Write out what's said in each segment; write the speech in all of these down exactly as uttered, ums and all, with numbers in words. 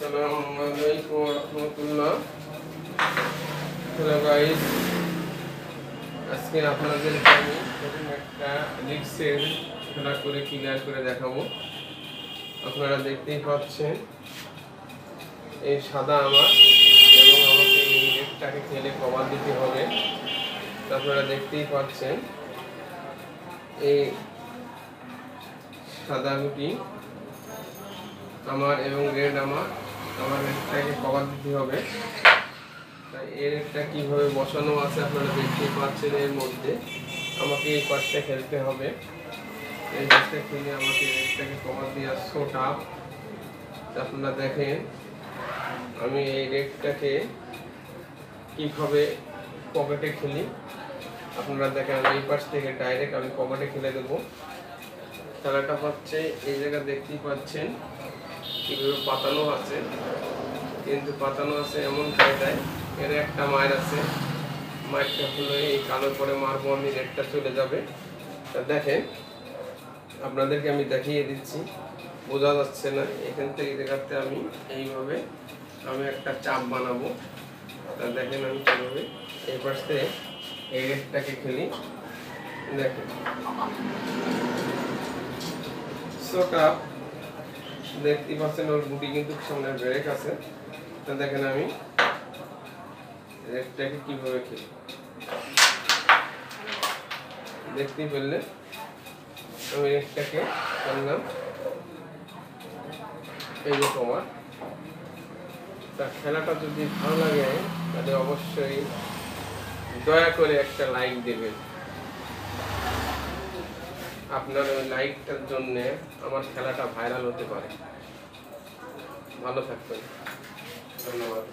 আসসালামুআলাইকুম রহমতুল্লাহ। Hello guys, আজকে আপনাদের আমি প্রথম একটা রিক্সের খেলা করে ক্লিয়ার করে দেখাবো। আপনারা দেখতেই পাচ্ছেন এই সাদা আমার, এবং আমাকে এই রেডটাকে খেলে কভার দিতে হবে। আপনারা দেখতেই পাচ্ছেন এই সাদা গুটি আমার এবং রেড আমার আমার রেডটাকে কভার দিতে হবে। তাই এই রেডটা কীভাবে বসানো আছে আপনারা দেখতেই পাচ্ছেন। এর মধ্যে আমাকে এই পাশটা খেলতে হবে। এই পাশটা খেলে আমাকে রেডটাকে কভার দেওয়া সো টাফ। আপনারা দেখেন আমি এই রেডটাকে কীভাবে পকেটে খেলি। আপনারা দেখেন আমি এই পাশ থেকে ডাইরেক্ট আমি পকেটে খেলে দেবো। খেলাটা হচ্ছে এই জায়গা দেখতেই পাচ্ছেন কীভাবে পাতানো আছে, কিন্তু পাতানো আছে এমন কায়দায় এর একটা মায়ের আছে। মায়েরটা হলো এই কালো পরে মারবো আমি, রেডটা চলে যাবে। তা দেখেন আপনাদেরকে আমি দেখিয়ে দিচ্ছি, বোঝা যাচ্ছে না। এখান থেকে দেখাতে আমি এইভাবে আমি একটা চাপ বানাবো। তা দেখেন আমি কীভাবে এই পাশ থেকে এই রেডটাকে খেলি। দেখেন সোটা দেখতে পাচ্ছেন, ওর গুটি কিন্তু সামনে ব্রেক আছে। তা দেখেন আমি রেডটাকে কিভাবে খেলি দেখতেই পেলে। আমি রেডটাকে করলাম এই যে তোমার। তা খেলাটা যদি ভালো লাগে তাহলে অবশ্যই দয়া করে একটা লাইক দেবেন। আপনার ওই লাইকটার জন্য আমার খেলাটা ভাইরাল হতে পারে। ভালো থাকবেন, ধন্যবাদ।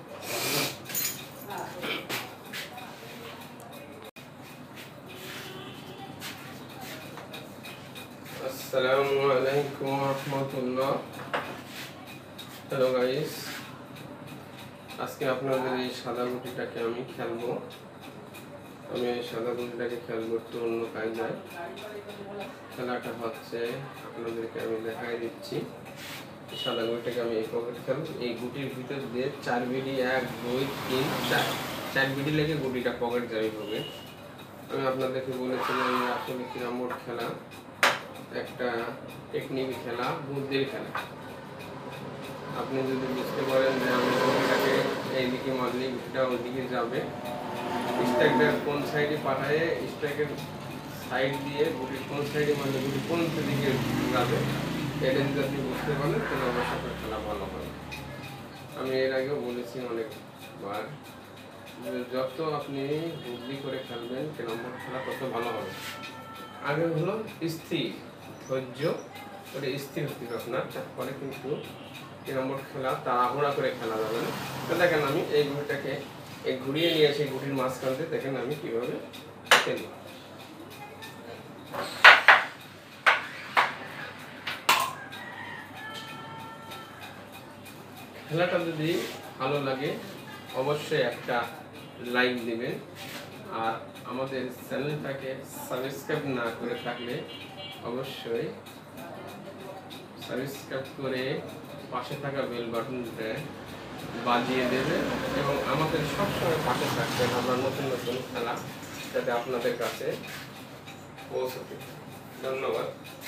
আসসালামু আলাইকুম রহমতুল্লাহ। হ্যালো গাইস, আজকে আপনাদের এই সাদা গুটিটাকে আমি খেলবো। আমি এই সাদা গুটিটাকে খেলবো একটু অন্য কায়দায়। খেলাটা হচ্ছে আপনাদেরকে আমি দেখাই দিচ্ছি। সাদা গুটিটাকে আমি এই পকেট খেলবো। এই গুটির ভিতর দিয়ে চার বিডি এক দুই তিন চার চার বিডি লেগে গুটিটা পকেট যাবে হবে। আমি আপনাদেরকে বলেছিলাম আসলে ক্যারাম খেলা একটা টেকনিক খেলা, বুদ্ধির খেলা। আপনি যদি বুঝতে পারেন যে আমি গুটিটাকে এইদিকে মারলে গুটিটা ওইদিকে যাবে, স্ট্রাইকার কোন সাইডে পাঠায় স্ট্রাইকের সাইড দিয়ে গুটি কোন সাইডে মারলে গুটি কোন দিকে যাবে, এটা যদি আপনি বুঝতে পারেন তাহলে অবশ্যই খেলা ভালো হবে। আমি এর আগেও বলেছি অনেকবার, যত আপনি বুদ্ধি করে খেলবেন ক্যারাম খেলা তত ভালো হবে। আগে হলো স্থির ধৈর্য করে স্থির হতে হবে আপনার, তারপরে কিন্তু ক্যারাম খেলা তাড়াহুড়া করে খেলা যাবে না। তো দেখেন আমি এই গুটিটাকে এই ঘুরিয়ে নিয়ে এসে গুটির মাঝখানতে দেখেন আমি কিভাবে খেলি। খেলাটা যদি ভালো লাগে অবশ্যই একটা লাইক দিবেন, আর আমাদের চ্যানেলটাকে সাবস্ক্রাইব না করে থাকলে অবশ্যই সাবস্ক্রাইব করে পাশে থাকা বেল বাটনটা বাজিয়ে দেবে এবং আমাদের সবসময় পাশে থাকবেন। আমরা নতুন নতুন খেলা যাতে আপনাদের কাছে পৌঁছতে। ধন্যবাদ।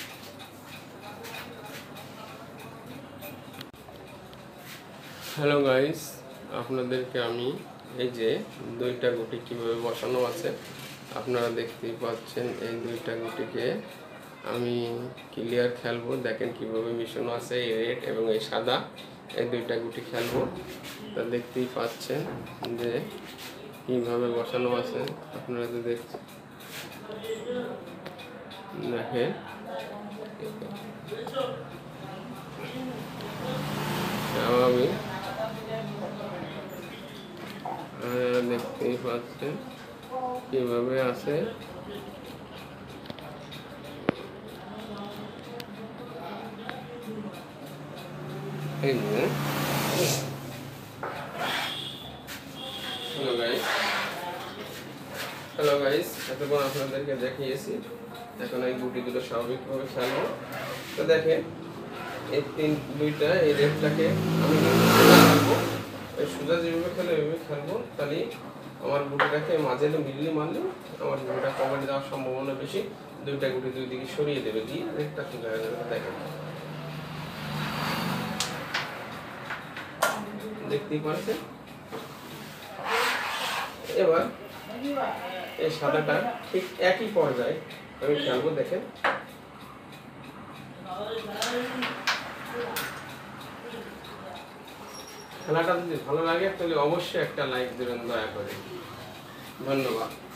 হ্যালো গাইস, আপনাদেরকে আমি এই যে দুইটা গুটি কিভাবে বসানো আছে আপনারা দেখতেই পাচ্ছেন। এই দুইটা গুটিকে আমি ক্লিয়ার খেলবো। দেখেন কিভাবে মিশানো আছে এই রেড এবং এই সাদা, এই দুইটা গুটি খেলবো। তা দেখতেই পাচ্ছেন যে কিভাবে বসানো আছে। আপনারা তো দেখছেন, দেখেন আমি দেখতেই পাচ্ছেন কিভাবে আছে। এই যে হ্যালো গাইস, হ্যালো গাইস এতক্ষণ আপনাদেরকে দেখিয়েছি। এখন এই গুটি দুটো স্বাভাবিকভাবে খেলবো। তো দেখেন এই তিন দুইটা এই রেডটাকে আমি খেলবো, এই সোজা যেভাবে খেলে ওইভাবে খেলবো, তাহলে আমার গুটিটাকে মাঝে মিলিয়ে মারলে আমার গুটিটা কভারে যাওয়ার সম্ভাবনা বেশি। দুইটা গুটি দুই দিকে সরিয়ে দেবে, দিয়ে রেডটা সোজা হয়ে যাবে। দেখেন, দেখতেই পাচ্ছেন। এবার এই সাদাটা ঠিক একই পর্যায়ে আমি খেলবো। দেখেন, খেলাটা যদি ভালো লাগে তাহলে অবশ্যই একটা লাইক দেবেন দয়া করে। ধন্যবাদ।